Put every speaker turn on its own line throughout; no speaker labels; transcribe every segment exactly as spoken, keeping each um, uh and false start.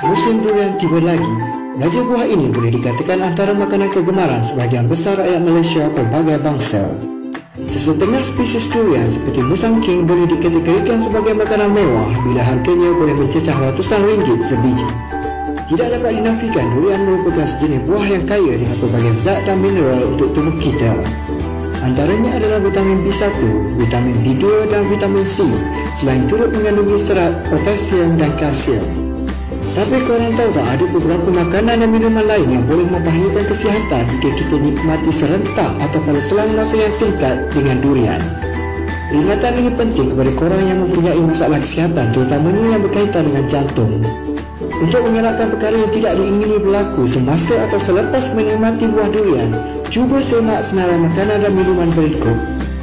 Musim durian tiba lagi. Raja buah ini boleh dikatakan antara makanan kegemaran sebahagian besar rakyat Malaysia pelbagai bangsa. Sesetengah spesies durian seperti Musang King boleh dikategorikan sebagai makanan mewah bila harganya boleh mencecah ratusan ringgit sebiji. Tidak dapat dinafikan durian merupakan sejenis buah yang kaya dengan pelbagai zat dan mineral untuk tubuh kita. Antaranya adalah vitamin B satu, vitamin B dua dan vitamin C, selain turut mengandungi serat, potasium dan kalsium. Tapi korang tahu tak, ada beberapa makanan dan minuman lain yang boleh membahayakan kesihatan jika kita nikmati serentak atau pada selang masa yang singkat dengan durian. Peringatan ini penting kepada korang yang mempunyai masalah kesihatan, terutamanya yang berkaitan dengan jantung. Untuk mengelakkan perkara yang tidak diingini berlaku semasa atau selepas menikmati buah durian, cuba semak senarai makanan dan minuman berikut.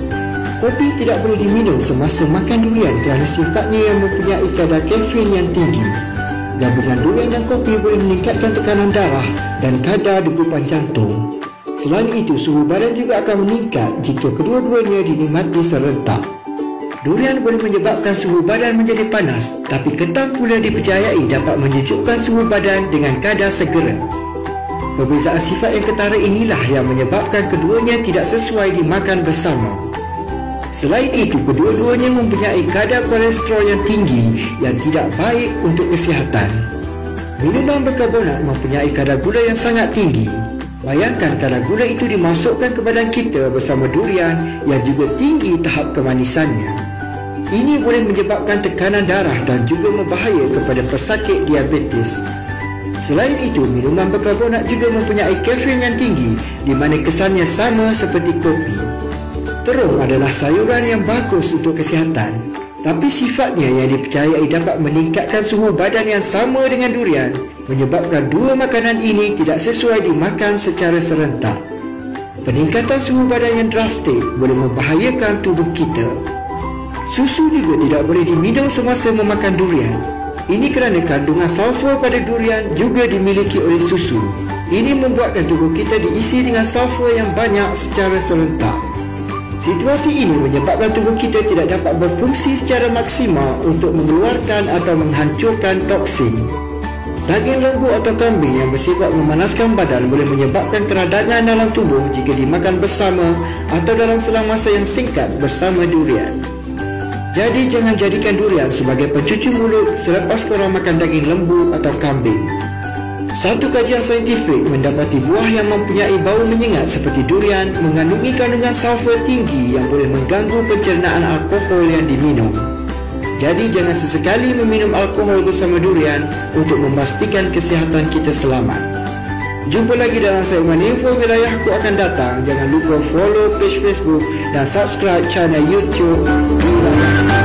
Kopi tidak boleh diminum semasa makan durian kerana sifatnya yang mempunyai kadar kafein yang tinggi. Gabungan durian dan kopi boleh meningkatkan tekanan darah dan kadar degupan jantung. Selain itu, suhu badan juga akan meningkat jika kedua-duanya dinikmati serentak. Durian boleh menyebabkan suhu badan menjadi panas, tapi ketan pula dipercayai dapat menyejukkan suhu badan dengan kadar segera. Perbezaan sifat yang ketara inilah yang menyebabkan keduanya tidak sesuai dimakan bersama. Selain itu, kedua-duanya mempunyai kadar kolesterol yang tinggi yang tidak baik untuk kesihatan. Minuman berkarbonat mempunyai kadar gula yang sangat tinggi. Bayangkan kadar gula itu dimasukkan ke badan kita bersama durian yang juga tinggi tahap kemanisannya. Ini boleh menyebabkan tekanan darah dan juga membahaya kepada pesakit diabetes. Selain itu, minuman berkarbonat juga mempunyai kafein yang tinggi di mana kesannya sama seperti kopi. Terung adalah sayuran yang bagus untuk kesihatan, tapi sifatnya yang dipercayai dapat meningkatkan suhu badan yang sama dengan durian, menyebabkan dua makanan ini tidak sesuai dimakan secara serentak. Peningkatan suhu badan yang drastik boleh membahayakan tubuh kita. Susu juga tidak boleh diminum semasa memakan durian. Ini kerana kandungan sulfur pada durian juga dimiliki oleh susu. Ini membuatkan tubuh kita diisi dengan sulfur yang banyak secara serentak. Situasi ini menyebabkan tubuh kita tidak dapat berfungsi secara maksimal untuk mengeluarkan atau menghancurkan toksin. Daging lembu atau kambing yang bersifat memanaskan badan boleh menyebabkan keradangan dalam tubuh jika dimakan bersama atau dalam selang masa yang singkat bersama durian. Jadi jangan jadikan durian sebagai pencuci mulut selepas korang makan daging lembu atau kambing. Satu kajian saintifik mendapati buah yang mempunyai bau menyengat seperti durian mengandungi kandungan sulfur tinggi yang boleh mengganggu pencernaan alkohol yang diminum. Jadi jangan sesekali meminum alkohol bersama durian untuk memastikan kesihatan kita selamat. Jumpa lagi dalam segmen info wilayahku akan datang. Jangan lupa follow page Facebook dan subscribe channel YouTube.